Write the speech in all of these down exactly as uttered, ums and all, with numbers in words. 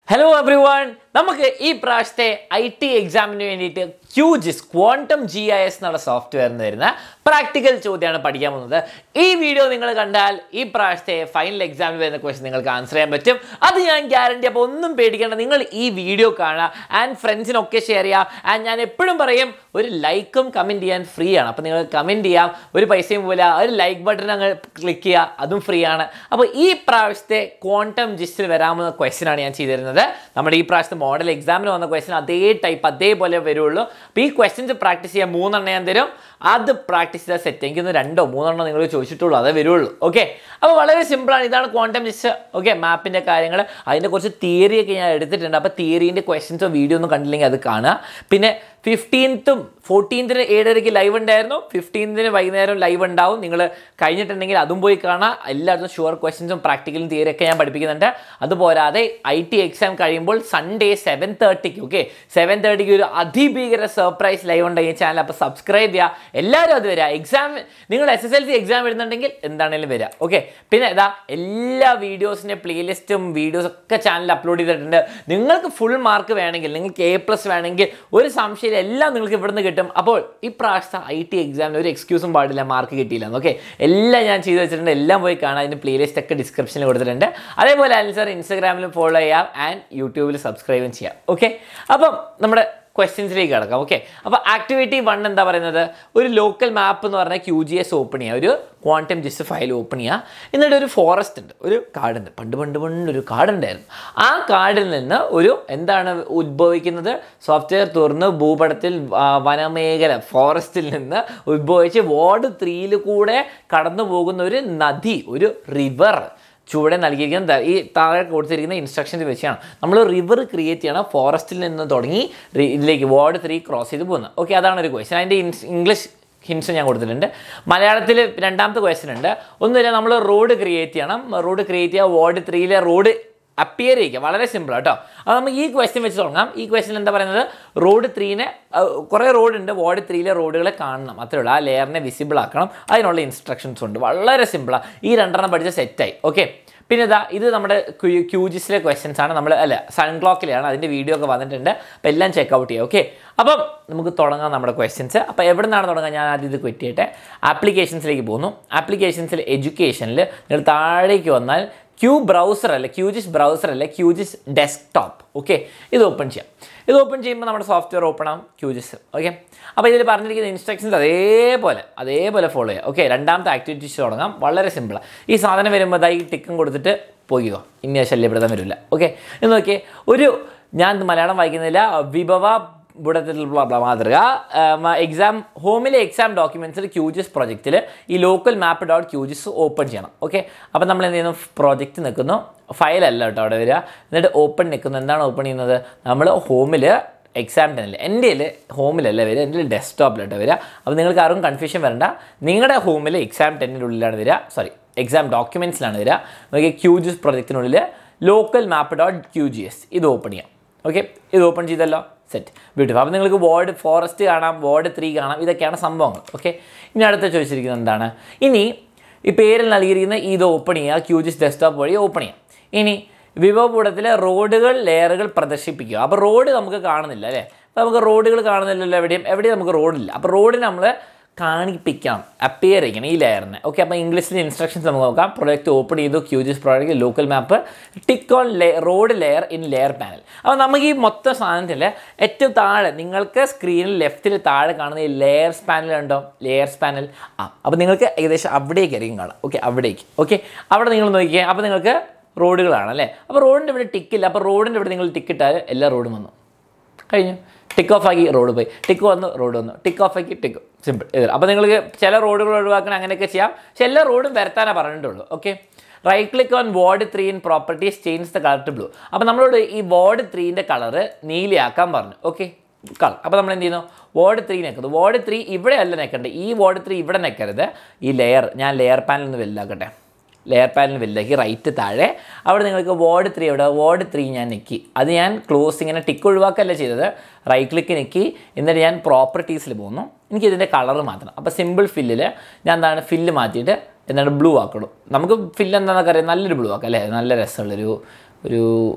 Hello everyone! നമുക്ക് ഈ പ്രാവശ്യത്തെ ഐ ടി എക്സാമിന് വേണ്ടിയിട്ട് Qgis quantum G I S എന്നുള്ള സോഫ്റ്റ്വെയറിന് വരുന്ന പ്രാക്ടിക്കൽ ചോദ്യമാണ് പഠിക്കാൻ പോകുന്നത്. ഈ വീഡിയോ നിങ്ങൾ കണ്ടാൽ ഈ പ്രാവശ്യത്തെ ഫൈനൽ എക്സാമിന് വരുന്ന ക്വസ്റ്റ്യൻ നിങ്ങൾക്ക് ആൻസർ ചെയ്യാൻ പറ്റും. അത് ഞാൻ ഗ്യാരണ്ടി. അപ്പോൾ ഒന്നും പേടിക്കേണ്ട, നിങ്ങൾ ഈ വീഡിയോ കാണുക ആൻഡ് ഫ്രണ്ട്സിനൊക്കെ ഷെയർ ചെയ്യുക. ആൻഡ് ഞാൻ എപ്പോഴും പറയും, ഒരു ലൈക്കും കമൻറ്റ് ചെയ്യാൻ ഫ്രീ ആണ്. അപ്പോൾ നിങ്ങൾ കമൻറ്റ് ചെയ്യാം, ഒരു പൈസയും പോലെ ഒരു ലൈക്ക് ബട്ടൺ അങ്ങ് ക്ലിക്ക് ചെയ്യുക, അതും ഫ്രീ ആണ്. അപ്പോൾ ഈ പ്രാവശ്യത്തെ ക്വാണ്ടം ജിസ്റ്റിൽ വരാവുന്ന ക്വസ്റ്റ്യൻ ആണ് ഞാൻ ചെയ്തിരുന്നത്. നമ്മുടെ ഈ പ്രാവശ്യത്തെ മോഡൽ എക്സാമിന് വന്ന ക്വസ്റ്റ്യൻ അതേ ടൈപ്പ് അതേപോലെ വരുള്ളൂ. അപ്പോൾ ഈ ക്വസ്റ്റ്യൻസ് പ്രാക്ടീസ് ചെയ്യാൻ മൂന്നെണ്ണം ഞാൻ തരും. അത് പ്രാക്ടീസ് ചെയ്താൽ സെറ്റ്. എനിക്കൊന്ന് രണ്ടോ മൂന്നെണ്ണം നിങ്ങൾ ചോദിച്ചിട്ടുള്ളൂ, അതേ വരുള്ളൂ. ഓക്കെ, അപ്പോൾ വളരെ സിമ്പിളാണ്. ഇതാണ് ക്വാണ്ടം ജിസ്റ്റ്. ഓക്കെ, മാപ്പിൻ്റെ കാര്യങ്ങൾ, അതിൻ്റെ കുറച്ച് തിയറിയൊക്കെ ഞാൻ എടുത്തിട്ടുണ്ട്. അപ്പോൾ തിയറീൻ്റെ ക്വസ്റ്റ്യൻസോ വീഡിയോ ഒന്നും കണ്ടില്ലെങ്കിൽ അത് കാണുക. പിന്നെ ഫിഫ്റ്റീൻത്തും ഫോർട്ടീൻത്തിന് ഏഴരയ്ക്ക് ലൈവ് ഉണ്ടായിരുന്നു. ഫിഫ്റ്റീൻത്തിന് വൈകുന്നേരം ലൈവ് ഉണ്ടാവും. നിങ്ങൾ കഴിഞ്ഞിട്ടുണ്ടെങ്കിൽ അതും പോയി കാണാം. എല്ലായിടത്തും ഷുവർ ക്വസ്റ്റ്യൻസും പ്രാക്ടിക്കലും തിയറിയൊക്കെ ഞാൻ പഠിപ്പിക്കുന്നുണ്ട്. അതുപോരാതെ ഐ ടി എക്സാം കഴിയുമ്പോൾ സൺഡേ സെവൻ തേർട്ടിക്ക് ഓക്കെ സെവൻ തേർട്ടിക്ക് ഒരു അതിഭീകര സർപ്രൈസ് ലൈവ് ഉണ്ട് ഈ ചാനൽ. അപ്പോൾ സബ്സ്ക്രൈബ് ചെയ്യുക. എല്ലാവരും അത് വരിക. എക്സാം നിങ്ങൾ S S L C exam എഴുതുന്നുണ്ടെങ്കിൽ എന്താണെങ്കിലും വരിക. ഓക്കെ, പിന്നെ ഇതാ എല്ലാ വീഡിയോസിൻ്റെ പ്ലേലിസ്റ്റും വീഡിയോസ് ഒക്കെ ചാനലിൽ അപ്ലോഡ് ചെയ്തിട്ടുണ്ട്. നിങ്ങൾക്ക് ഫുൾ മാർക്ക് വേണമെങ്കിൽ, നിങ്ങൾക്ക് എ പ്ലസ് വേണമെങ്കിൽ, ഒരു സംശയം എല്ലാം നിങ്ങൾക്ക് ഇവിടുന്ന് കിട്ടും. അപ്പോൾ ഈ പ്രാവശ്യത്തെ ഐ ടി എക്സാമിന് ഒരു എക്സ്ക്യൂസും പാടില്ല മാർക്ക് കിട്ടിയില്ല. ഓക്കെ, എല്ലാം ഞാൻ ചെയ്ത് വെച്ചിട്ടുണ്ട്. എല്ലാം പോയി കാണാം. അതിൻ്റെ പ്ലേലിസ്റ്റ് ഒക്കെ ഡിസ്ക്രിപ്ഷനിൽ കൊടുത്തിട്ടുണ്ട്. അതേപോലെ ആൻസർ ഇൻസ്റ്റാഗ്രാമിലും ഫോളോ ചെയ്യാം ആൻഡ് യൂട്യൂബിൽ സബ്സ്ക്രൈബും ചെയ്യാം. ഓക്കെ, അപ്പം നമ്മുടെ ക്വസ്റ്റ്യൻസിലേക്ക് കിടക്കാം. ഓക്കെ, അപ്പോൾ ആക്ടിവിറ്റി വൺ എന്താ പറയുന്നത്? ഒരു ലോക്കൽ മാപ്പ് എന്ന് പറഞ്ഞാൽ ക്യൂ ജി എസ് ഓപ്പൺ ചെയ്യുക, ഒരു ക്വാണ്ടം ജിസ്റ്റ് ഫയൽ ഓപ്പൺ ചെയ്യുക. എന്നിട്ട് ഒരു ഫോറസ്റ്റ് ഉണ്ട്, ഒരു കാടുണ്ട്. പണ്ട് പണ്ട് പണ്ട് ഒരു കാടുണ്ടായിരുന്നു. ആ കാടിൽ നിന്ന് ഒരു എന്താണ് ഉത്ഭവിക്കുന്നത്? സോഫ്റ്റ്വെയർ തുറന്ന് ഭൂപടത്തിൽ വനമേഖല ഫോറസ്റ്റിൽ നിന്ന് ഉത്ഭവിച്ച് വാർഡ് ത്രീയിൽ കൂടെ കടന്നു പോകുന്ന ഒരു നദി, ഒരു റിവർ ചുവടെ നൽകിയിരിക്കുന്ന ഈ താഴെ കൊടുത്തിരിക്കുന്ന ഇൻസ്ട്രക്ഷൻസ് വെച്ചാണ് നമ്മൾ റിവർ ക്രിയേറ്റ് ചെയ്യണം. ഫോറസ്റ്റിൽ നിന്ന് തുടങ്ങി ഇതിലേക്ക് വാർഡ് ത്രീ ക്രോസ് ചെയ്ത് പോകുന്നത്. ഓക്കെ, അതാണ് ഒരു ക്വസ്റ്റ്യൻ. അതിൻ്റെ ഇംഗ്ലീഷ് ഹിൻസ് ഞാൻ കൊടുത്തിട്ടുണ്ട്. മലയാളത്തിൽ രണ്ടാമത്തെ ക്വസ്റ്റ്യൻ ഉണ്ട്. ഒന്നുമില്ല, നമ്മൾ റോഡ് ക്രിയേറ്റ് ചെയ്യണം. റോഡ് ക്രിയേറ്റ് ചെയ്യുക, വാർഡ് ത്രീയിലെ റോഡ് അപ്പിയർ ചെയ്യുക. വളരെ സിമ്പിൾ കേട്ടോ. അപ്പോൾ നമുക്ക് ഈ ക്വസ്റ്റ്യൻ വെച്ച് തുടങ്ങാം. ഈ ക്വസ്റ്റ്യൻ എന്താ പറയുന്നത്? റോഡ് ത്രീനെ കുറേ റോഡുണ്ട്, വാർഡ് ത്രീയിലെ റോഡുകളെ കാണണം, അത്രേ ഉള്ളൂ. ആ ലെയറിനെ വിസിബിൾ ആക്കണം. അതിനുള്ള ഇൻസ്ട്രക്ഷൻസ് ഉണ്ട്. വളരെ സിമ്പിളാണ്. ഈ രണ്ടെണ്ണം പഠിച്ച സെറ്റായി. ഓക്കെ, പിന്നെ ഇതാ ഇത് നമ്മുടെ ക്യൂജിസിലെ ക്വസ്റ്റ്യൻസ് ആണ്. നമ്മൾ അല്ല സൺ ക്ലോക്കിലാണ്, അതിൻ്റെ വീഡിയോ ഒക്കെ വന്നിട്ടുണ്ട്. അപ്പോൾ എല്ലാം ചെക്കൗട്ട് ചെയ്യാം. ഓക്കെ, അപ്പം നമുക്ക് തുടങ്ങാം നമ്മുടെ ക്വസ്റ്റ്യൻസ്. അപ്പോൾ എവിടെ നിന്നാണ് തുടങ്ങാൻ? ഞാൻ ആദ്യം ഇത് ക്വിറ്റ് ചെയ്യട്ടെ. ആപ്ലിക്കേഷൻസിലേക്ക് പോകുന്നു. ആപ്ലിക്കേഷൻസിൽ എഡ്യൂക്കേഷനിൽ നിങ്ങൾ താഴേക്ക് വന്നാൽ ക്യൂ ബ്രൗസർ അല്ല, ക്യൂജിസ് ബ്രൗസർ അല്ല, ക്യൂജിസ് ഡെസ്ക്ടോപ്പ്. ഓക്കെ, ഇത് ഓപ്പൺ ചെയ്യാം. ഇത് ഓപ്പൺ ചെയ്യുമ്പോൾ നമ്മുടെ സോഫ്റ്റ്വെയർ ഓപ്പൺ ആവും, ക്യൂജിസ്. ഓക്കെ, അപ്പോൾ ഇതിൽ പറഞ്ഞിരിക്കുന്ന ഇൻസ്ട്രക്ഷൻസ് അതേപോലെ അതേപോലെ ഫോളോ ചെയ്യുക. ഓക്കെ, രണ്ടാമത്തെ ആക്ടിവിറ്റീസ് തുടങ്ങാം. വളരെ സിമ്പിളാണ്. ഈ സാധനം വരുമ്പോൾ അതായി ടിക്കും കൊടുത്തിട്ട് പോയിക്കോ, ഇനി ശല്യപ്പെടുത്താൻ വരില്ല. ഓക്കെ, എന്ന് നോക്കിയേ, ഒരു ഞാൻ മലയാളം വായിക്കുന്നില്ല. വിഭവ ബുടത്തിൽ മാതൃക എക്സാം ഹോമിലെ എക്സാം ഡോക്യുമെൻറ്റ്സിൽ ക്യൂജിസ് പ്രൊജക്റ്റിൽ ഈ local map dot QGIS open ചെയ്യണം. ഓക്കെ, അപ്പോൾ നമ്മൾ എന്ത് ചെയ്യുന്നു? പ്രോജക്റ്റ് നിൽക്കുന്നു, ഫയലല്ല കേട്ടോ അവിടെ വരിക. എന്നിട്ട് ഓപ്പൺ നിൽക്കുന്നു. എന്താണ് ഓപ്പൺ ചെയ്യുന്നത്? നമ്മൾ ഹോമിൽ എക്സാം ടെന്നിൽ, എൻ്റെ ഹോമിലല്ല വരിക, എൻ്റെ ഡെസ്ക്ടോപ്പിലോട്ട് വരിക. അപ്പോൾ നിങ്ങൾക്ക് ആരും കൺഫ്യൂഷൻ വരണ്ട. നിങ്ങളുടെ ഹോമിൽ എക്സാം ടെന്നിൻ്റെ ഉള്ളിലാണ് വരിക, സോറി എക്സാം ഡോക്യുമെൻറ്റ്സിലാണ് വരിക. നോക്കി, ക്യൂജിസ് പ്രൊജക്റ്റിനുള്ളിൽ local map dot Q G S ഇത് ഓപ്പൺ ചെയ്യാം. ഓക്കെ, ഇത് ഓപ്പൺ ചെയ്തല്ലോ, സെറ്റ്, ബ്യൂട്ടിഫുൾ. അപ്പോൾ നിങ്ങൾക്ക് വാർഡ് ഫോറസ്റ്റ് കാണാം, വാർഡ് ത്രീ കാണാം. ഇതൊക്കെയാണ് സംഭവങ്ങൾ. ഓക്കെ, ഇനി അടുത്ത ചോദിച്ചിരിക്കുന്നത് എന്താണ്? ഇനി ഈ പേരിൽ നൽകിയിരിക്കുന്ന ഇത് ഓപ്പൺ ചെയ്യുക, ക്യൂജിസ് ഡെസ്ക്ടോപ്പ് വഴി ഓപ്പൺ ചെയ്യാം. ഇനി വിഭവപൂടത്തിലെ റോഡുകൾ ലെയറുകൾ പ്രദർശിപ്പിക്കുക. അപ്പോൾ റോഡ് നമുക്ക് കാണുന്നില്ല അല്ലേ? അപ്പോൾ നമുക്ക് റോഡുകൾ കാണുന്നില്ലല്ലോ എവിടെയും. എവിടെയും നമുക്ക് റോഡില്ല. അപ്പോൾ റോഡിന് നമ്മൾ കാണിപ്പിക്കണം, അപ്പിയർ ചെയ്യണം ഈ ലെയറിനെ. ഓക്കെ, അപ്പോൾ ഇംഗ്ലീഷിലെ ഇൻസ്ട്രക്ഷൻസ് നമുക്ക് നോക്കാം. പ്രൊജക്റ്റ് ഓപ്പൺ ചെയ്തു, QGIS project local map, tick on ലേ road layer in layer panel. അപ്പോൾ നമുക്ക് ഈ മൊത്തം സാധനത്തിൽ ഏറ്റവും താഴെ നിങ്ങൾക്ക് സ്ക്രീനിൽ ലെഫ്റ്റിൽ താഴെ കാണുന്ന ഈ ലെയർസ് പാനൽ ഉണ്ടോ? Layers panel. ആ, അപ്പോൾ നിങ്ങൾക്ക് ഏകദേശം അവിടേക്കായിരിക്കും കാണാം. ഓക്കെ, അവിടേക്ക്. ഓക്കെ, അവിടെ നിങ്ങൾ നോക്കിയാൽ അപ്പോൾ നിങ്ങൾക്ക് റോഡുകളാണ് അല്ലേ? അപ്പോൾ റോഡിൻ്റെ ഇവിടെ ടിക്കില്ല. അപ്പോൾ റോഡിൻ്റെ ഇവിടെ നിങ്ങൾ ടിക്ക് ഇട്ടാൽ എല്ലാ റോഡും വന്നു കഴിഞ്ഞു. ടിക്ക് ഓഫ് ആക്കി റോഡ് പോയി, ടിക്ക് വന്നു റോഡ് വന്നു, ടിക്ക് ഓഫ് ആക്കി ടിക്ക്, സിമ്പിൾ. ഇത് അപ്പോൾ നിങ്ങൾക്ക് ചില റോഡുകൾ ഒഴിവാക്കണം, അങ്ങനെയൊക്കെ ചെയ്യാം. പക്ഷേ എല്ലാ റോഡും വരത്താനേ പറഞ്ഞിട്ടുള്ളൂ. Okay, right click on ward three in properties, change the colour to blue. അപ്പോൾ നമ്മളോട് ഈ വാർഡ് ത്രീൻ്റെ കളറ് നീലയാക്കാൻ പറഞ്ഞു. Okay, colour. അപ്പോൾ നമ്മൾ എന്ത് ചെയ്യുന്നു? വാർഡ് ത്രീ നിൽക്കുന്നു. വാർഡ് ത്രീ ഇവിടെ അല്ല നിൽക്കണ്ടേ, ഈ വാർഡ് ത്രീ ഇവിടെ നിൽക്കരുത്. ഈ ലെയർ ഞാൻ ലെയർ പാനൽ ഒന്ന് വലുതാക്കട്ടെ. ലെയർ പാനൽ വലുതാക്കി റൈറ്റ് താഴെ അവിടെ നിങ്ങൾക്ക് വാർഡ് ത്രീ എവിടെ? വാർഡ് ത്രീ ഞാൻ നിൽക്കി. അത് ഞാൻ ക്ലോസ് ഇങ്ങനെ ടിക്ക് ഒഴിവാക്കല്ല ചെയ്തത്. റൈറ്റ് ക്ലിക്ക് നിൽക്കി, എന്നിട്ട് ഞാൻ പ്രോപ്പർട്ടീസിൽ പോകുന്നു. എനിക്കിതിൻ്റെ കളർ മാറ്റണം. അപ്പോൾ സിമ്പിൾ ഫില്ലിൽ ഞാൻ എന്താണ് ഫില്ല് മാറ്റിയിട്ട് എന്താണ് ബ്ലൂ ആക്കണം. നമുക്ക് ഫില്ല് എന്താണെന്നൊക്കെ അറിയാം, നല്ലൊരു ബ്ലൂ ആക്കാം അല്ലേ? നല്ല രസമുള്ളൊരു ഒരു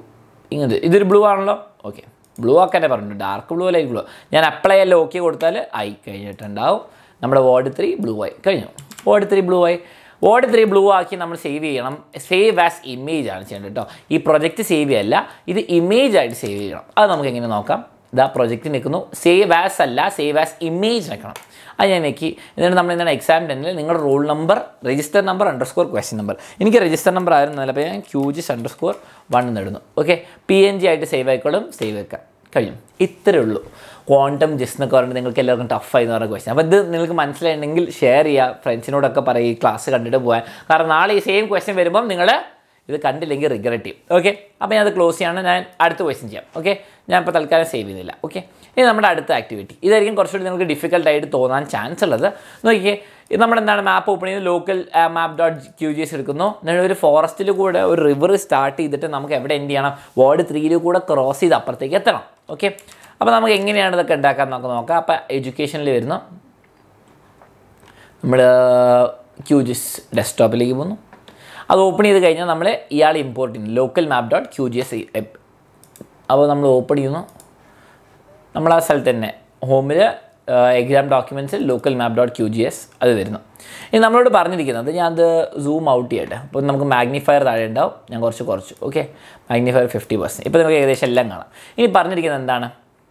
ഇങ്ങനത്തെ ഇതൊരു ബ്ലൂ ആണല്ലോ. ഓക്കെ, ബ്ലൂ ആക്കാനേ പറഞ്ഞിട്ടുണ്ട്, ഡാർക്ക് ബ്ലൂ ലൈറ്റ് ബ്ലൂ. ഞാൻ അപ്ലൈ അല്ല ഓക്കെ കൊടുത്താൽ ആയി കഴിഞ്ഞിട്ടുണ്ടാവും. നമ്മുടെ വാർഡ് ത്രീ ബ്ലൂ ആയി കഴിഞ്ഞു. വാർഡ് ത്രീ ബ്ലൂ ആയി. വാർഡ് ത്രീ ബ്ലൂ ആക്കി നമ്മൾ സേവ് ചെയ്യണം. സേവ് ആസ് ഇമേജ് ആണ് ചെയ്യേണ്ടത് കേട്ടോ. ഈ പ്രൊജക്റ്റ് സേവ് ചെയ്യല്ല, ഇത് ഇമേജ് ആയിട്ട് സേവ് ചെയ്യണം. അത് നമുക്ക് എങ്ങനെ നോക്കാം. ഇതാ പ്രൊജക്റ്റ് നിൽക്കുന്നു, സേവ് ആസ് അല്ല, സേവ് ആസ് ഇമേജ് നിൽക്കണം. അത് ഞാൻ നോക്കി. എന്നിട്ട് നമ്മൾ എന്താണ് എക്സാം ടെന്നിൽ നിങ്ങളുടെ roll number, register number underscore question number. എനിക്ക് രജിസ്റ്റർ നമ്പർ ആയിരുന്നു, അപ്പോൾ ഞാൻ ക്യൂജിസ് അണ്ടർ സ്കോർ വൺ എന്നിടുന്നു. ഓക്കെ, പി എൻ ജി ആയിട്ട് സേവ് ആയിക്കോളും, സേവ് വെക്കാം, കഴിഞ്ഞു. ഇത്രയേ ഉള്ളൂ. ക്വാണ്ടം ജിസ് എന്നൊക്കെ പറഞ്ഞിട്ട് നിങ്ങൾക്ക് എല്ലാവർക്കും ടഫായി എന്ന് പറഞ്ഞ ക്വസ്റ്റ്യൻ. അപ്പോൾ ഇത് നിങ്ങൾക്ക് മനസ്സിലായിട്ടുണ്ടെങ്കിൽ ഷെയർ ചെയ്യുക, ഫ്രണ്ട്സിനോടൊക്കെ പറയുക, ഈ ക്ലാസ് കണ്ടിട്ട് പോകാൻ. കാരണം നാളെ ഈ സെയിം ക്വസ്റ്റ്യൻ വരുമ്പം നിങ്ങൾ ഇത് കണ്ടില്ലെങ്കിൽ റിഗ്രറ്റ് ചെയ്യും. ഓക്കെ, അപ്പോൾ ഞാൻ അത് ക്ലോസ് ചെയ്യാണ്. ഞാൻ അടുത്ത ക്വസ്റ്റ്യൻ ചെയ്യാം. ഓക്കെ, ഞാൻ ഇപ്പോൾ തൽക്കാലം സേവ് ചെയ്യുന്നില്ല. ഓക്കെ, ഇത് നമ്മുടെ അടുത്ത ആക്ടിവിറ്റി. ഇതായിരിക്കും കുറച്ചുകൂടി നിങ്ങൾക്ക് ഡിഫിക്കൽട്ടായിട്ട് തോന്നാൻ ചാൻസ് ഉള്ളത്. നോക്കിയേ, ഇത് നമ്മുടെ എന്താണ് മാപ്പ് ഓപ്പൺ ചെയ്ത് local map dot Q G S എടുക്കുന്നു. എന്നിട്ട് ഒരു ഫോറസ്റ്റിൽ കൂടെ ഒരു റിവർ സ്റ്റാർട്ട് ചെയ്തിട്ട് നമുക്ക് എവിടെ എൻഡ് ചെയ്യണം, വാർഡ് ത്രീയിൽ കൂടെ ക്രോസ് ചെയ്ത് അപ്പുറത്തേക്ക് എത്തണം. ഓക്കെ, അപ്പോൾ നമുക്ക് എങ്ങനെയാണ് ഇതൊക്കെ ഉണ്ടാക്കാൻ നമുക്ക് നോക്കാം. അപ്പോൾ എഡ്യൂക്കേഷനിൽ വരുന്നു, നമ്മൾ ക്യൂജിസ് ഡെസ്ക്ടോപ്പിലേക്ക് പോകുന്നു. അത് ഓപ്പൺ ചെയ്ത് കഴിഞ്ഞാൽ നമ്മൾ ഇയാൾ ഇമ്പോർട്ട് ചെയ്യുന്നു, local map dot Q G S. അപ്പോൾ നമ്മൾ ഓപ്പൺ ചെയ്യുന്നു, നമ്മൾ ആ സ്ഥലത്ത് തന്നെ ഹോമിൽ എക്സാം ഡോക്യുമെൻറ്റ്സിൽ local map dot Q G S അത് വരുന്നു. ഇനി നമ്മളോട് പറഞ്ഞിരിക്കുന്നത്, ഞാൻ അത് സൂം ഔട്ട് ചെയ്യട്ടെ. അപ്പോൾ നമുക്ക് മാഗ്നിഫയർ താഴെ ഉണ്ടാവും, ഞാൻ കുറച്ച് കുറച്ചു. Okay, magnifier fifty percent. ഇപ്പോൾ നമുക്ക് ഏകദേശം എല്ലാം കാണാം. ഇനി പറഞ്ഞിരിക്കുന്നത് എന്താണ്,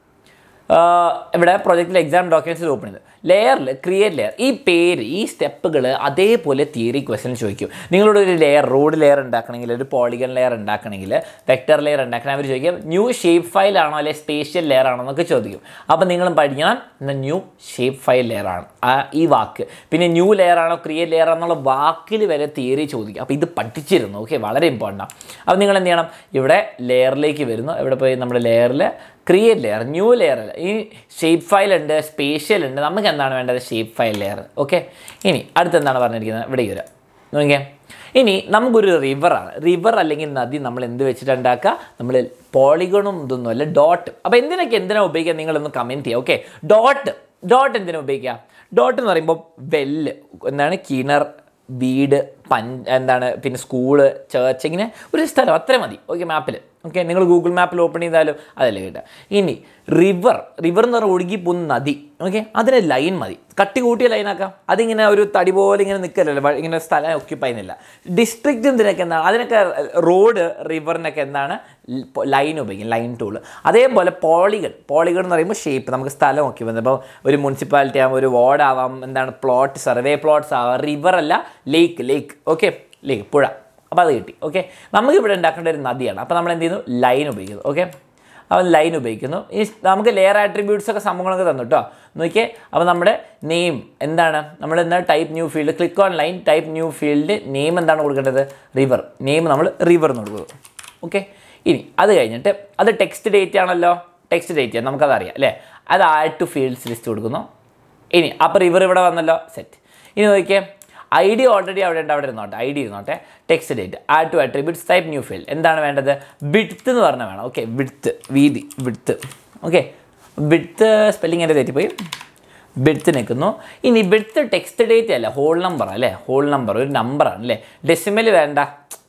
ഇവിടെ പ്രൊജക്റ്റിൽ എക്സാം ഡോക്യുമെൻറ്റ്സ് ഓപ്പൺ ചെയ്ത് ലെയറിൽ ക്രിയേറ്റ് ലെയർ, ഈ പേര്, ഈ സ്റ്റെപ്പുകൾ അതേപോലെ തിയറി ക്വസ്റ്റ്യൻ ചോദിക്കും. നിങ്ങളോട് ഒരു ലെയർ, റോഡ് ലെയർ ഉണ്ടാക്കണമെങ്കിൽ, ഒരു പോളിഗൺ ലെയർ ഉണ്ടാക്കണമെങ്കിൽ, വെക്ടർ ലെയർ ഉണ്ടാക്കണം, അവർ ചോദിക്കും ന്യൂ ഷേപ്പ് ഫയൽ ആണോ അല്ലെങ്കിൽ സ്പേഷ്യൽ ലെയർ ആണോ എന്നൊക്കെ ചോദിക്കും. അപ്പോൾ നിങ്ങളും പഠിക്കണം എന്നാൽ ന്യൂ ഷേപ്പ് ഫയൽ ലെയർ ആണ് ആ ഈ വാക്ക്. പിന്നെ ന്യൂ ലെയർ ആണോ ക്രിയേറ്റ് ലെയർ ആണെന്നുള്ള വാക്കിൽ വരെ തിയറി ചോദിക്കും. അപ്പോൾ ഇത് പഠിച്ചിരുന്നു. ഓക്കെ, വളരെ ഇമ്പോർട്ടൻ്റ് ആണ്. അപ്പോൾ നിങ്ങൾ എന്ത് ചെയ്യണം, ഇവിടെ ലെയറിലേക്ക് വരുന്നു. ഇവിടെ പോയി നമ്മുടെ ലെയറിൽ ക്രിയേറ്റ് ലെയർ, ന്യൂ ലെയർ അല്ല, ഈ ഷേപ്പ് ഫയൽ ഉണ്ട്, സ്പേഷ്യൽ ഉണ്ട്. നമുക്ക് എന്താണ് വേണ്ടത്, ഷേപ്പ് ഫയൽ ലെയർ. ഓക്കെ, ഇനി അടുത്ത് എന്താണ് പറഞ്ഞിരിക്കുന്നത്, ഇവിടേക്ക് വരാം. നോക്കിയേ, ഇനി നമുക്കൊരു റിവറാണ്, റിവർ അല്ലെങ്കിൽ നദി നമ്മൾ എന്ത് വെച്ചിട്ട് ഉണ്ടാക്കുക, നമ്മൾ പോളിഗണും ഇതൊന്നും അല്ല, ഡോട്ട്. അപ്പോൾ എന്തിനൊക്കെ എന്തിനാണ് ഉപയോഗിക്കുക, നിങ്ങളൊന്ന് കമൻറ്റ് ചെയ്യുക. ഓക്കെ, ഡോട്ട് ഡോട്ട് എന്തിനാണ് ഉപയോഗിക്കുക, ഡോട്ട് എന്ന് പറയുമ്പോൾ വെല്ല്, എന്താണ് കിണർ, വീട്, പൻ എന്താണ് പിന്നെ സ്കൂള്, ചേർച്ച്, ഇങ്ങനെ ഒരു സ്ഥലം അത്രയും മതി. ഓക്കെ, മാപ്പിൽ. ഓക്കെ, നിങ്ങൾ ഗൂഗിൾ മാപ്പിൽ ഓപ്പൺ ചെയ്താലും അതല്ലേ കിട്ടുക. ഇനി റിവർ, റിവർ എന്ന് പറഞ്ഞാൽ ഒഴുകി പോകുന്ന നദി. ഓക്കെ, അതിന് ലൈൻ മതി, കട്ടി കൂട്ടിയ ലൈനാക്കാം. അതിങ്ങനെ ഒരു തടി പോലെ ഇങ്ങനെ നിൽക്കലല്ലോ, ഇങ്ങനെ സ്ഥലം ഒക്യുപ്പൈ ചെയ്യുന്നില്ല. ഡിസ്ട്രിക്റ്റ് എന്തിനൊക്കെ എന്താണ്, അതിനൊക്കെ റോഡ്, റിവറിനൊക്കെ എന്താണ് ലൈൻ ഉപയോഗിക്കും, ലൈൻ ടൂൾ. അതേപോലെ പോളിഗൺ, പോളിഗൺ എന്ന് പറയുമ്പോൾ ഷേപ്പ്, നമുക്ക് സ്ഥലം ഒക്കെ വന്നത്. ഇപ്പോൾ ഒരു മുനിസിപ്പാലിറ്റി ആവാം, ഒരു വാർഡ് ആവാം, എന്താണ് പ്ലോട്ട്, സർവേ പ്ലോട്ട്സ് ആവാം. റിവർ അല്ല, ലേക്ക്, ലേക്ക്. ഓക്കെ, ലേക്ക്, പുഴ. അപ്പോൾ അത് കിട്ടി. ഓക്കെ, നമുക്കിവിടെ ഉണ്ടാക്കേണ്ട ഒരു നദിയാണ്. അപ്പോൾ നമ്മൾ എന്ത് ചെയ്യുന്നു, ലൈൻ ഉപയോഗിക്കുന്നു. ഓക്കെ, അപ്പോൾ ലൈൻ ഉപയോഗിക്കുന്നു. ഈ നമുക്ക് ലെയർ ആട്രിബ്യൂട്ട്സ് ഒക്കെ സംഭവങ്ങളൊക്കെ തന്നു കേട്ടോ. നോക്കിയേ, അപ്പോൾ നമ്മുടെ നെയിം എന്താണ്, നമ്മൾ എന്താ type new field, click on line, type new field, name എന്താണ് കൊടുക്കേണ്ടത്, റിവർ. നെയിം നമ്മൾ റിവർ എന്ന് കൊടുക്കുന്നു. ഓക്കെ, ഇനി അത് കഴിഞ്ഞിട്ട് അത് ടെക്സ്റ്റ് ഡേറ്റ് ആണല്ലോ, ടെക്സ്റ്റ് ഡേറ്റ് ആണ്, നമുക്കതറിയാം അല്ലേ. അത് ആഡ് ടു ഫീൽഡ്സ് ലിസ്റ്റ് കൊടുക്കുന്നു. ഇനി അപ്പോൾ റിവർ ഇവിടെ വന്നല്ലോ, സെറ്റ്. ഇനി നോക്കിയേ, ഐ ഡി ഓൾറെഡി അവിടെ ഉണ്ട്, അവിടെ ഇരുന്നോട്ടെ, ഐ ഡി ഇരുന്നോട്ടെ. Text date, add to attributes, type new field. എന്താണ് വേണ്ടത്, വിഡ്ത്ത് എന്ന് പറഞ്ഞാൽ വേണം. ഓക്കെ, വിഡ്ത്ത്, വീതി, വിഡ്ത്ത്. ഓക്കെ, വിഡ്ത്ത് സ്പെല്ലിംഗ് എൻ്റെ തെറ്റിപ്പോയി, വിഡ്ത്ത് നിൽക്കുന്നു. ഇനി വിഡ്ത്ത് ടെക്സ്റ്റ് ഡേറ്റ് അല്ല, ഹോൾ നമ്പർ അല്ലേ, ഹോൾ നമ്പർ ഒരു നമ്പറാണ് അല്ലേ, ഡെസിമൽ വേണ്ട,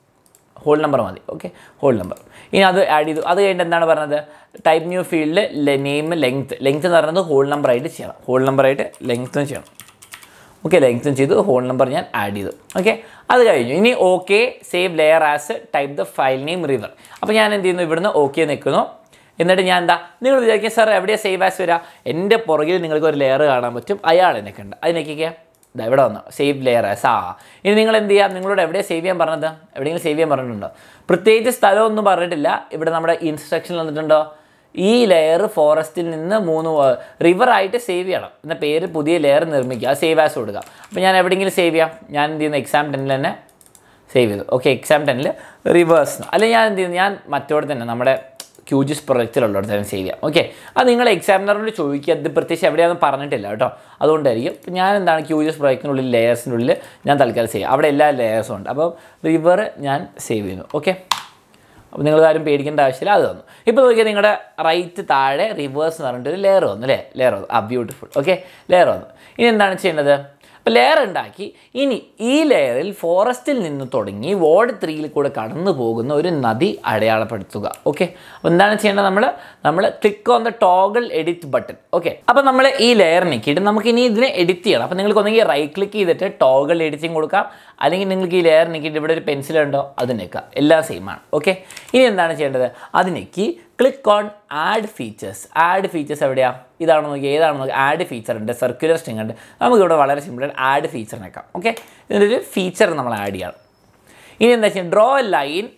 ഹോൾ നമ്പർ മതി. Okay, whole number. ഇനി അത് ആഡ് ചെയ്തു. അത് കഴിഞ്ഞിട്ട് എന്താണ് പറഞ്ഞത്, ടൈപ്പ് ന്യൂ ഫീൽഡിൽ നെയിം, ലെങ്ത്ത്, ലെങ്ത്ത് എന്ന് പറയുന്നത് ഹോൾ നമ്പറായിട്ട് ചെയ്യണം, ഹോൾ നമ്പറായിട്ട് ലെങ്ത്തും ചെയ്യണം. ഓക്കെ, ലെങ്ത്തും ചെയ്തു, ഹോൾ നമ്പർ ഞാൻ ആഡ് ചെയ്തു. ഓക്കെ, അത് കഴിഞ്ഞു. ഇനി okay, save layer as, type the file name river. അപ്പോൾ ഞാൻ എന്ത് ചെയ്യുന്നു, ഇവിടുന്ന് ഓക്കെ നിൽക്കുന്നു. എന്നിട്ട് ഞാൻ എന്താ, നിങ്ങൾ വിചാരിക്കുക സാർ എവിടെയാണ് സേവ് ആസ് വരിക, എൻ്റെ പുറകിൽ നിങ്ങൾക്ക് ഒരു ലെയർ കാണാൻ പറ്റും, അയാൾ എന്നൊക്കെ ഉണ്ട്. അതിനൊക്കെ ഇതാ ഇവിടെ വന്നു, സേവ് ലെയർ ആസ്. ആ ഇനി നിങ്ങൾ എന്ത് ചെയ്യാം, നിങ്ങളോട് എവിടെയാണ് സേവ് ചെയ്യാൻ പറഞ്ഞത്, എവിടെയെങ്കിലും സേവ് ചെയ്യാൻ പറഞ്ഞിട്ടുണ്ടോ, പ്രത്യേകിച്ച് സ്ഥലമൊന്നും പറഞ്ഞിട്ടില്ല. ഇവിടെ നമ്മുടെ ഇൻസ്ട്രക്ഷൻ വന്നിട്ടുണ്ടോ, ഈ ലെയർ ഫോറസ്റ്റിൽ നിന്ന് മൂന്ന് റിവറായിട്ട് സേവ് ചെയ്യണം എന്ന പേര് പുതിയ ലെയർ നിർമ്മിക്കുക, സേവ് ആസ് കൊടുക്കുക. അപ്പോൾ ഞാൻ എവിടെയെങ്കിലും സേവ് ചെയ്യാം, ഞാൻ എന്ത് ചെയ്യുന്നു, എക്സാം ടെന്നിൽ തന്നെ സേവ് ചെയ്തു. ഓക്കെ, എക്സാം ടെന്നിൽ റിവേഴ്സ്, അല്ലെങ്കിൽ ഞാൻ എന്ത് ചെയ്യുന്നു, ഞാൻ മറ്റോടെ തന്നെ നമ്മുടെ ക്യൂജിസ് പ്രൊജക്റ്റിലുള്ളവർ തന്നെ സേവ് ചെയ്യാം. ഓക്കെ, അത് നിങ്ങൾ എക്സാമിനറിനോട് ചോദിക്കുക, അത് പ്രത്യേകിച്ച് എവിടെയാണെന്ന് പറഞ്ഞിട്ടില്ല കേട്ടോ, അതുകൊണ്ടായിരിക്കും. ഇപ്പം ഞാൻ എന്താണ് ക്യൂജിസ് പ്രൊജക്റ്റിനുള്ളിൽ ലെയേഴ്സിൻ്റെ ഉള്ളിൽ ഞാൻ തൽക്കാലം സേവ്, അവിടെ എല്ലാ ലെയേഴ്സും ഉണ്ട്. അപ്പോൾ റിവർ ഞാൻ സേവ് ചെയ്യുന്നു. ഓക്കെ, അപ്പോൾ നിങ്ങൾ ആരും പേടിക്കേണ്ട ആവശ്യമില്ല, അത് തന്നു. ഇപ്പോൾ നോക്കിയാൽ നിങ്ങളുടെ റൈറ്റ് താഴെ റിവേഴ്സ് എന്ന് പറഞ്ഞിട്ടൊരു ലെയർ വന്നു അല്ലേ, ലെയർ വന്നു. ആ ബ്യൂട്ടിഫുൾ. ഓക്കെ, ലെയർ വന്നു. ഇനി എന്താണ് ചെയ്യേണ്ടത്, അപ്പോൾ ലെയർ ഉണ്ടാക്കി ഇനി ഈ ലെയറിൽ ഫോറസ്റ്റിൽ നിന്ന് തുടങ്ങി വാർഡ് ത്രീയിൽ കൂടെ കടന്നു പോകുന്ന ഒരു നദി അടയാളപ്പെടുത്തുക. ഓക്കെ, അപ്പോൾ എന്താണ് ചെയ്യേണ്ടത്? നമ്മൾ നമ്മൾ click on the toggle edit button. Okay, അപ്പോൾ നമ്മൾ ഈ ലെയർ നിൽക്കിയിട്ട് നമുക്ക് ഇനി ഇതിനെ എഡിറ്റ് ചെയ്യണം. അപ്പോൾ നിങ്ങൾക്ക് ഒന്നെങ്കിൽ റൈറ്റ് ക്ലിക്ക് ചെയ്തിട്ട് ടോഗിൾ എഡിറ്റിംഗ് കൊടുക്കാം, അല്ലെങ്കിൽ നിങ്ങൾക്ക് ഈ ലെയർ നിൽക്കിയിട്ട് ഇവിടെ ഒരു പെൻസിലുണ്ടോ അത് നിൽക്കാം, എല്ലാം സെയിം ആണ്. ഓക്കെ, ഇനി എന്താണ് ചെയ്യേണ്ടത്? അത് നിൽക്കി click on add features. Add features എവിടെയാണ്? ഇതാണ് നോക്കി, ഏതാണ് നോക്കി? ആഡ് ഫീച്ചർ ഉണ്ട്, സർക്കുലർ സ്ട്രിങ് ഉണ്ട്. നമുക്കിവിടെ വളരെ സിമ്പിളായിട്ട് ആഡ് ഫീച്ചർ നിൽക്കാം. ഓക്കെ, ഇതിൻ്റെ ഒരു ഫീച്ചർ നമ്മൾ ആഡ് ചെയ്യണം. ഇനി എന്താ വെച്ചാൽ draw a line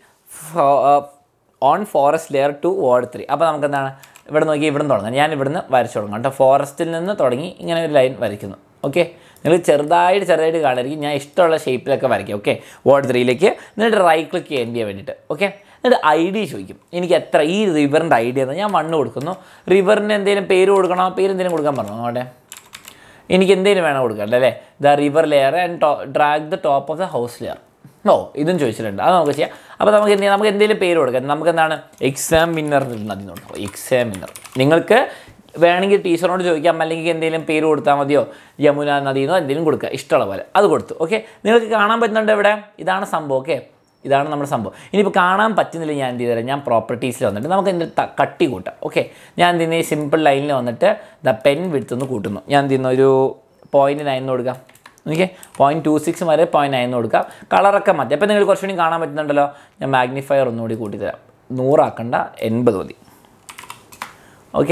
on forest layer to ward three. അപ്പോൾ നമുക്ക് എന്താണ് ഇവിടെ നോക്കി, ഇവിടെ നിന്ന് തുടങ്ങാം. ഞാൻ ഇവിടുന്ന് വരച്ചു തുടങ്ങാം കേട്ടോ. ഫോറസ്റ്റിൽ നിന്ന് തുടങ്ങി ഇങ്ങനെ ഒരു ലൈൻ വരയ്ക്കുന്നു. ഓക്കെ, നിങ്ങൾ ചെറുതായിട്ട് ചെറുതായിട്ട് കാണായിരിക്കും. ഞാൻ ഇഷ്ടമുള്ള ഷേപ്പിലൊക്കെ വരയ്ക്കാം. ഓക്കെ, വാർഡ് ത്രീയിലേക്ക് എന്നിട്ട് റൈറ്റ് ക്ലിക്ക് ചെയ്യാൻ വേണ്ടിയിട്ട്. ഓക്കെ, എന്നിട്ട് ഐ ഡി ചോദിക്കും. എനിക്ക് എത്ര ഈ റിവറിൻ്റെ ഐ ഡി എന്നാൽ ഞാൻ വണ്ണ് കൊടുക്കുന്നു. റിവറിന് എന്തെങ്കിലും പേര് കൊടുക്കണോ? പേര് എന്തെങ്കിലും കൊടുക്കാൻ പറഞ്ഞു അവിടെ. എനിക്ക് എന്തെങ്കിലും വേണം കൊടുക്കണ്ട അല്ലേ? The river layer and to drag the top of the house layer. ഓ, ഇതും ചോദിച്ചിട്ടുണ്ട്. അത് നമുക്ക് ചെയ്യാം. അപ്പോൾ നമുക്ക് എന്ത് ചെയ്യാം? നമുക്ക് എന്തെങ്കിലും പേര് കൊടുക്കാം. നമുക്ക് എന്താണ് എക്സാം വിന്നർ നദി നോക്കാം. എക്സാം വിന്നർ നിങ്ങൾക്ക് വേണമെങ്കിൽ ടീച്ചറിനോട് ചോദിക്കാം, അല്ലെങ്കിൽ എന്തെങ്കിലും പേര് കൊടുത്താൽ മതിയോ? യമുന നദിന്നോ എന്തെങ്കിലും കൊടുക്കുക, ഇഷ്ടമുള്ള പോലെ അത് കൊടുത്തു. ഓക്കെ, നിങ്ങൾക്ക് കാണാൻ പറ്റുന്നുണ്ട് ഇവിടെ. ഇതാണ് സംഭവം. ഓക്കെ, ഇതാണ് നമ്മുടെ സംഭവം. ഇനിയിപ്പോൾ കാണാൻ പറ്റുന്നില്ല, ഞാൻ എന്ത് ചെയ്തുതരാം? ഞാൻ പ്രോപ്പർട്ടീസിൽ വന്നിട്ട് നമുക്ക് എന്ത് കട്ടി കൂട്ടാം. ഓക്കെ, ഞാൻ എന്ത് ചെയ്യുന്ന ഈ സിമ്പിൾ ലൈനിൽ വന്നിട്ട് ദ പെൻ വിടുത്തുനിന്ന് കൂട്ടുന്നു. ഞാൻ എന്ത് ചെയ്യുന്നു? ഒരു പോയിൻറ്റ് നയൻ കൊടുക്കാം. ഓക്കെ, പോയിൻറ്റ് ടു സിക്സ് വരെ പോയിൻറ്റ് നയൻ കൊടുക്കാം. കളറൊക്കെ മതി. അപ്പോൾ നിങ്ങൾ കുറച്ചുകൂടി കാണാൻ പറ്റുന്നുണ്ടല്ലോ. ഞാൻ മാഗ്നിഫയർ ഒന്നുകൂടി കൂട്ടിത്തരാം. നൂറാക്കണ്ട, എൺപത് മതി. Okay,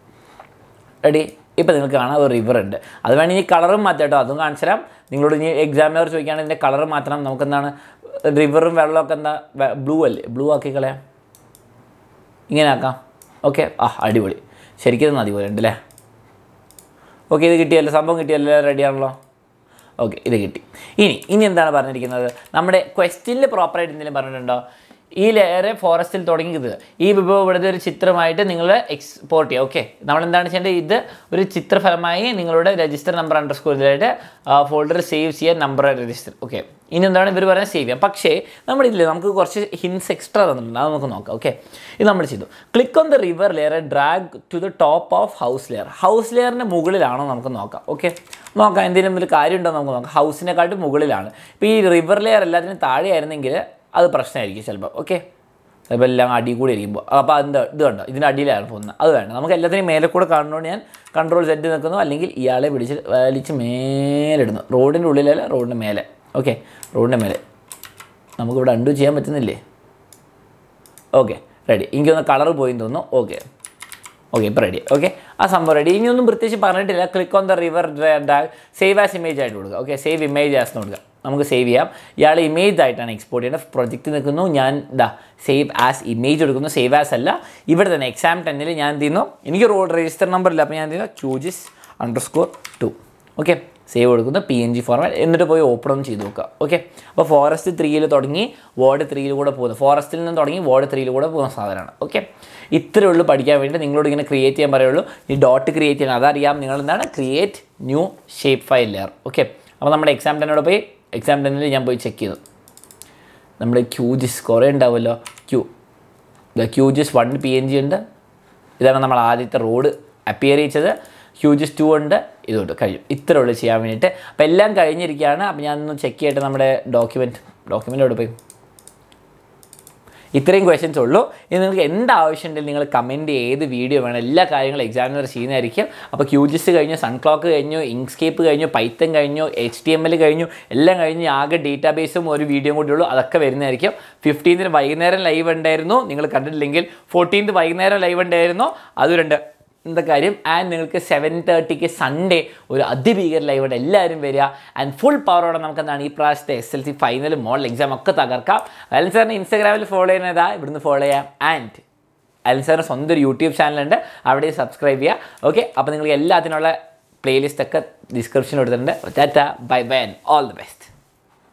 ready. ഇപ്പോൾ നിങ്ങൾക്ക് കാണാം ഒരു റിവർ ഉണ്ട്. അത് വേണമെങ്കിൽ ഈ കളറും മാറ്റാം കേട്ടോ. അതും കാണിച്ചു തരാം. നിങ്ങളോട് ഇനി എക്സാമിനർ ചോദിക്കുകയാണെങ്കിൽ ഇതിൻ്റെ കളർ മാറ്റണം. നമുക്കെന്താണ് റിവറും വെള്ളമൊക്കെ എന്താ ബ്ലൂ അല്ലേ? ബ്ലൂ ആക്കി കളയാം, ഇങ്ങനെ ആക്കാം. ഓക്കെ, ആ അടിപൊളി. ശരിക്കും നദി പോലെ ഉണ്ട് അല്ലേ? ഓക്കെ, ഇത് കിട്ടിയല്ലോ, സംഭവം കിട്ടിയല്ലോ, റെഡിയാണല്ലോ. ഓക്കെ, ഇത് കിട്ടി. ഇനി ഇനി എന്താണ് പറഞ്ഞിരിക്കുന്നത്? നമ്മുടെ ക്വസ്റ്റ്യനിൽ പ്രോപ്പറായിട്ട് എന്തെങ്കിലും പറഞ്ഞിട്ടുണ്ടോ? ഈ ലെയർ ഫോറസ്റ്റിൽ തുടങ്ങിയത് ഈ വിഭവം ഇവിടുത്തെ ഒരു ചിത്രമായിട്ട് നിങ്ങൾ എക്സ്പോർട്ട് ചെയ്യുക. ഓക്കെ, നമ്മളെന്താണ് ചെയ്യേണ്ടത്? ഇത് ഒരു ചിത്രഫലമായി നിങ്ങളുടെ രജിസ്റ്റർ നമ്പർ അണ്ടർ സ്കോറിലായിട്ട് ഫോൾഡർ സേവ് ചെയ്യാൻ നമ്പർ രജിസ്റ്റർ. ഓക്കെ, ഇനി എന്താണ് ഇവർ പറയുന്നത്? സേവ് ചെയ്യാം. പക്ഷേ നമ്മളില്ലേ, നമുക്ക് കുറച്ച് ഹിൻസ് എക്സ്ട്രാ തന്നിട്ടുണ്ട്, അത് നമുക്ക് നോക്കാം. ഓക്കെ, ഇത് നമ്മൾ ചെയ്തു. Click on the river layer drag to the top of house layer. House ലെയറിൻ്റെ മുകളിലാണോ നമുക്ക് നോക്കാം. ഓക്കെ, നോക്കാം എന്തെങ്കിലും ഒരു കാര്യമുണ്ടോ നമുക്ക് നോക്കാം. ഹൗസിനെക്കാട്ടും മുകളിലാണ്. ഇപ്പോൾ ഈ റിവർ ലെയർ എല്ലാത്തിനും താഴെയായിരുന്നെങ്കിൽ അത് പ്രശ്നമായിരിക്കും ചിലപ്പോൾ. ഓക്കെ, ചിലപ്പോൾ എല്ലാം അടി കൂടി ഇരിക്കുമ്പോൾ. അപ്പോൾ അതിൻ്റെ ഇത് കണ്ടോ, ഇതിൻ്റെ അടിയിലാണ് പോകുന്നത്. അത് വേണ്ട, നമുക്ക് എല്ലാത്തിനും മേലെ കൂടെ കാണുന്നതുകൊണ്ട് ഞാൻ കൺട്രോൾ സെറ്റ് നിൽക്കുന്നു, അല്ലെങ്കിൽ ഇയാളെ പിടിച്ച് വലിച്ച് മേലിടുന്നു. റോഡിൻ്റെ ഉള്ളിലല്ല, റോഡിൻ്റെ മേലെ. ഓക്കെ, റോഡിൻ്റെ മേലെ നമുക്കിവിടെ അണ്ടു ചെയ്യാൻ പറ്റുന്നില്ലേ? Okay, ready. എനിക്കൊന്ന് കളർ പോയി തോന്നുന്നു. ഓക്കെ ഓക്കെ ഇപ്പോൾ റെഡി. ഓക്കെ, ആ സംഭവം റെഡി. ഇനിയൊന്നും പ്രത്യേകിച്ച് പറഞ്ഞിട്ടില്ല. Click on the river drag save as image ആയിട്ട് കൊടുക്കുക. ഓക്കെ, സേവ് ഇമേജ് ആസ് എന്ന് കൊടുക്കുക. നമുക്ക് സേവ് ചെയ്യാം. ഇയാൾ ഇമേജ് ആയിട്ടാണ് എക്സ്പോർട്ട് ചെയ്യുന്നത്. പ്രൊജക്റ്റ് നിൽക്കുന്നു, ഞാൻ ദാ സേവ് ആസ് ഇമേജ് കൊടുക്കുന്നു. സേവ് ആസ് അല്ല, ഇവിടെ തന്നെ എക്സാം ടെന്നിൽ ഞാൻ എന്ത് ചെയ്യുന്നു? എനിക്ക് റോഡ് രജിസ്റ്റർ നമ്പർ ഇല്ല, അപ്പോൾ ഞാൻ എന്ത് ചെയ്യുന്നു? QGIS underscore two. Okay, save കൊടുക്കുന്നു, പി എൻ ജി ഫോർമാറ്റ്. എന്നിട്ട് പോയി ഓപ്പൺ ഒന്ന് ചെയ്ത് നോക്കുക. ഓക്കെ, അപ്പോൾ ഫോറസ്റ്റ് ത്രീയിൽ തുടങ്ങി വാർഡ് ത്രീയിൽ കൂടെ പോകുന്നു. ഫോറസ്റ്റിൽ നിന്ന് തുടങ്ങി വാർഡ് ത്രീയിൽ കൂടെ പോകുന്ന സാധനമാണ്. ഓക്കെ, ഇത്രയേ ഉള്ളൂ പഠിക്കാൻ വേണ്ടി. നിങ്ങളോട് ഇങ്ങനെ ക്രിയേറ്റ് ചെയ്യാൻ പറയുള്ളൂ. ഈ ഡോട്ട് ക്രിയേറ്റ് ചെയ്യണം, അതറിയാം. നിങ്ങൾ എന്താണ് create new shape file layer. Okay, അപ്പോൾ നമ്മുടെ എക്സാം ടെന്നോട് പോയി എക്സാം ടെന്നിൽ ഞാൻ പോയി ചെക്ക് ചെയ്തു. നമ്മുടെ ക്യൂജിസ് കുറേ ഉണ്ടാവുമല്ലോ. Q QGIS one P N G ഉണ്ട്. ഇതാണ് നമ്മൾ ആദ്യത്തെ റോഡ് അപ്പിയർ ചെയ്യിച്ചത്. ക്യൂജിസ് ടു ഉണ്ട്. ഇതുകൊണ്ട് കഴിയും. ഇത്ര ഉള്ളൂ ചെയ്യാൻ വേണ്ടിയിട്ട്. അപ്പോൾ എല്ലാം കഴിഞ്ഞിരിക്കുകയാണ്. അപ്പോൾ ഞാനൊന്ന് ചെക്ക് ചെയ്തിട്ട് നമ്മുടെ ഡോക്യുമെൻറ്റ് ഡോക്യുമെൻറ്റോട് പോയി ഇത്രയും ക്വസ്റ്റ്യൻസ് ഉള്ളൂ. ഇനി നിങ്ങൾക്ക് എന്താവശ്യമുണ്ടെങ്കിൽ നിങ്ങൾ കമൻറ്റ് ഏത് വീഡിയോ വേണം, എല്ലാ കാര്യങ്ങളും എക്സാമിനർ ചെയ്യുന്നതായിരിക്കും. അപ്പോൾ ക്യൂജിസ് കഴിഞ്ഞു, സൺക്ലോക്ക് കഴിഞ്ഞു, ഇങ്ക്സ്കേപ്പ് കഴിഞ്ഞു, പൈത്തൺ കഴിഞ്ഞു, എച്ച് ടി എം എൽ കഴിഞ്ഞു, എല്ലാം കഴിഞ്ഞ് ആകെ ഡേറ്റാബേസും ഒരു വീഡിയോ കൂടി ഉള്ളൂ. അതൊക്കെ വരുന്നതായിരിക്കും. ഫിഫ്റ്റീൻത്തിന് വൈകുന്നേരം ലൈവ് ഉണ്ടായിരുന്നു, നിങ്ങൾ കണ്ടിട്ടില്ലെങ്കിൽ. ഫോർട്ടീൻത്ത് വൈകുന്നേരം ലൈവ് ഉണ്ടായിരുന്നു, അതും രണ്ട് എന്താ കാര്യം. ആൻഡ് നിങ്ങൾക്ക് സെവൻ തേർട്ടിക്ക് സൺഡേ ഒരു അതിഭീകര ലൈവുണ്ട്. എല്ലാവരും വരിക. ആൻഡ് ഫുൾ പവറോടെ നമുക്ക് എന്താണ് ഈ പ്രാവശ്യത്തെ S L C final model exam ഒക്കെ തകർക്കാം. അലൻ സാറിന് ഇൻസ്റ്റാഗ്രാമിൽ ഫോളോ ചെയ്യുന്നതാ, ഇവിടുന്ന് ഫോളോ ചെയ്യാം. ആൻഡ് അലൻ സാറിന് സ്വന്തം ഒരു യൂട്യൂബ് ചാനലുണ്ട്, അവിടെ സബ്സ്ക്രൈബ് ചെയ്യുക. ഓക്കെ, അപ്പോൾ നിങ്ങൾക്ക് എല്ലാത്തിനുള്ള പ്ലേലിസ്റ്റ് ഒക്കെ ഡിസ്ക്രിപ്ഷനിൽ കൊടുത്തിട്ടുണ്ട്. Tata, bye bye and all the best.